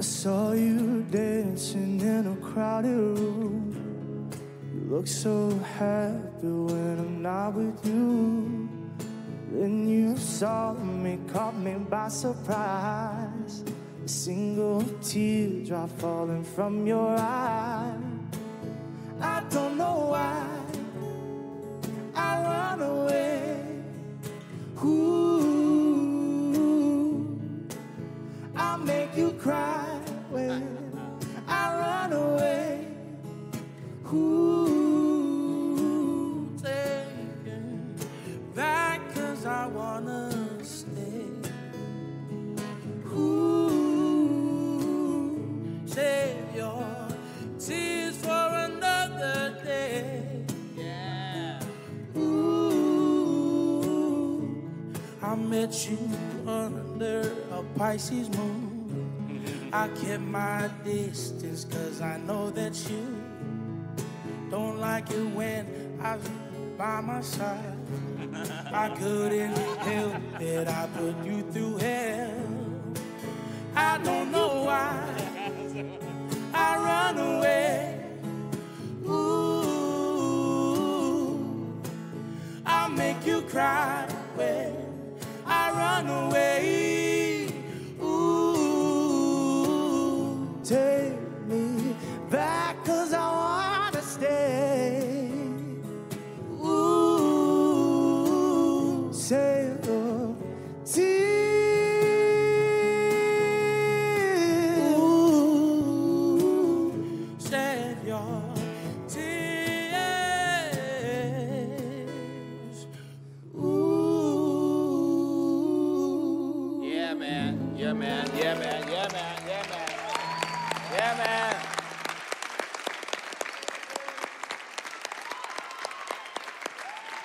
saw you dancing in a crowded room. You look so happy when I'm not with you. Then you saw me, caught me by surprise. A single teardrop falling from your eye. I don't know why I run away. Ooh, I'll make you cry when I run away. Ooh, take it back 'cause I wanna stay. Ooh, save your tears for another day. Yeah. Ooh, I met you under a Pisces moon. I kept my distance 'cause I know that you don't like it when I was by my side. I couldn't help it, I put you through hell. I don't know why I run away. Ooh, I'll make you cry when I run away. Ooh, take me back 'cause I wanna stay. Ooh, save your tears. Ooh, save your tears. Ooh. Yeah, man. Yeah, man. Yeah, man. Yeah, man. Yeah, man. Yeah, man.